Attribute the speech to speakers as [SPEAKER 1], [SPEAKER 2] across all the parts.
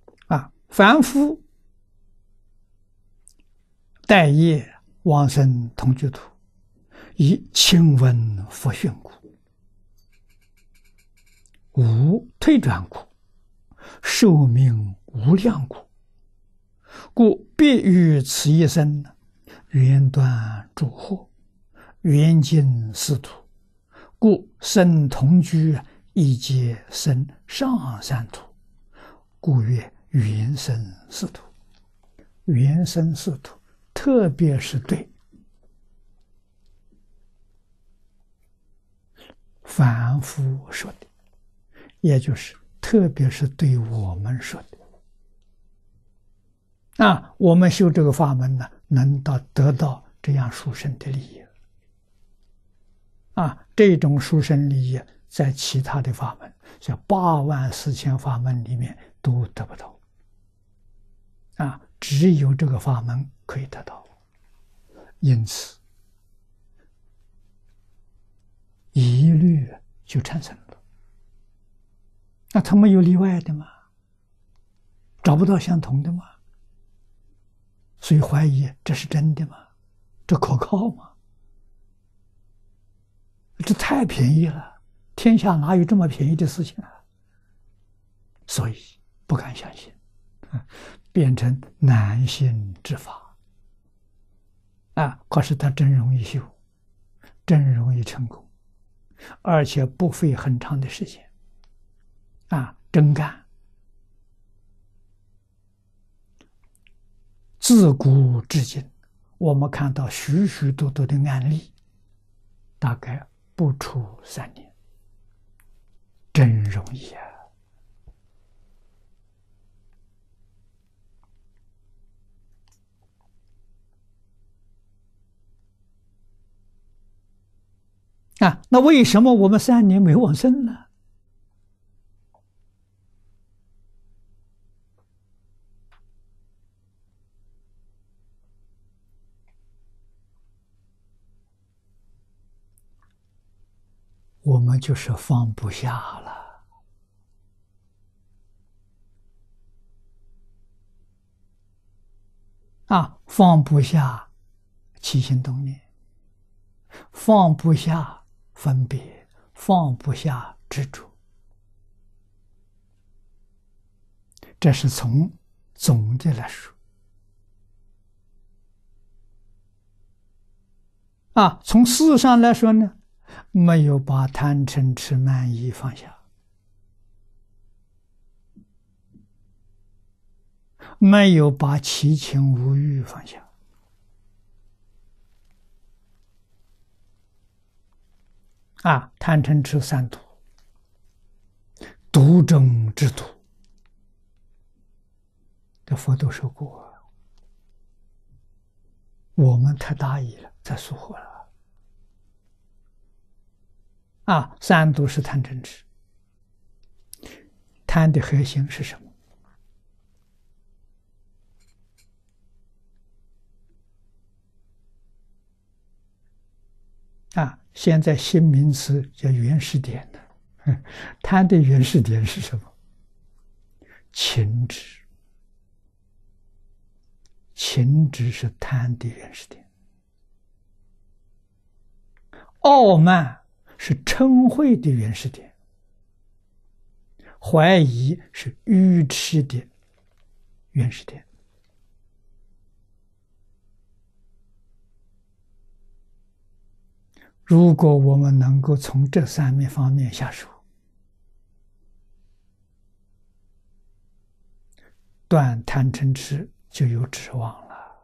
[SPEAKER 1] 凡夫待业往生同居土，以亲闻佛训故，无退转故，寿命无量故，故必于此一生圆断诸惑，圆尽四土，故生同居亦皆生上三土，故曰圆生四土。圆生四土，特别是对凡夫说的，也就是特别是对我们说的。我们修这个法门呢，能得到这样殊胜的利益。这种殊胜利益，在其他的法门，像84000法门里面都得不到。只有这个法门可以得到。因此，疑虑就产生了。那他们有例外的吗？找不到相同的吗？所以怀疑这是真的吗？这可靠吗？这太便宜了，天下哪有这么便宜的事情啊？所以不敢相信，变成难信之法。可是它真容易修，真容易成功，而且不费很长的时间。真干。自古至今，我们看到许许多多的案例，大概不出3年，真容易啊！那为什么我们3年没往生呢？我们就是放不下了。放不下起心动念，放不下分别，放不下执着。这是从总的来说。从事上来说呢，没有把贪嗔痴慢疑放下，没有把七情五欲放下。贪嗔痴3毒，毒中之毒，这佛都说过，我们太大意了，才疏忽了。3毒是贪嗔痴，贪的核心是什么？现在新名词叫原始点的。贪的原始点是什么？情执。情执是贪的原始点。傲慢是嗔恚的原始点。怀疑是愚痴的原始点。如果我们能够从这3方面下手，断贪嗔痴就有指望了。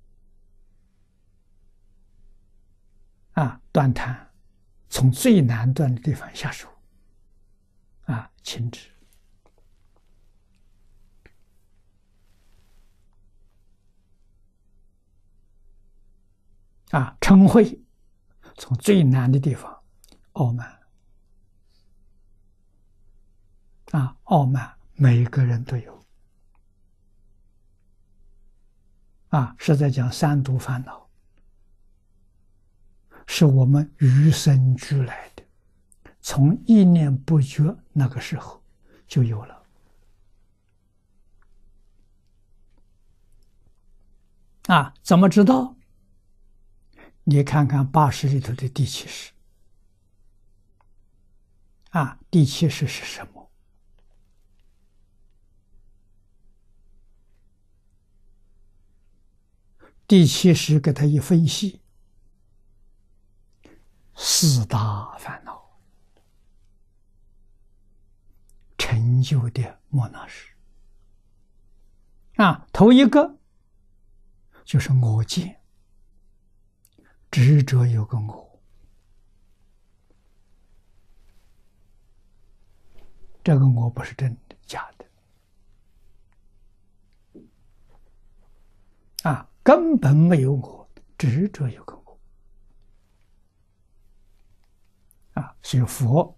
[SPEAKER 1] 断贪从最难断的地方下手。情执。嗔恚从最难的地方，傲慢。傲慢每个人都有。是在讲3毒烦恼，是我们与生俱来的，从一念不觉那个时候就有了。 怎么知道？你看看80里头的第七识。第七识是什么？第七识给他一分析，4大烦恼成就的莫那识。头一个就是我见，执着有个我，这个我不是真的，假的。根本没有我，执着有个我。所以佛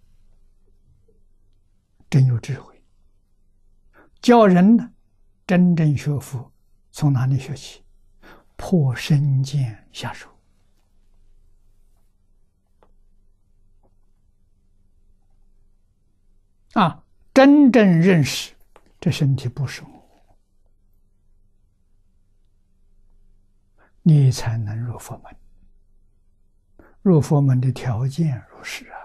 [SPEAKER 1] 真有智慧，教人呢真正学佛，从哪里学起？破身见下手。真正认识这身体不是我，你才能入佛门。入佛门的条件如是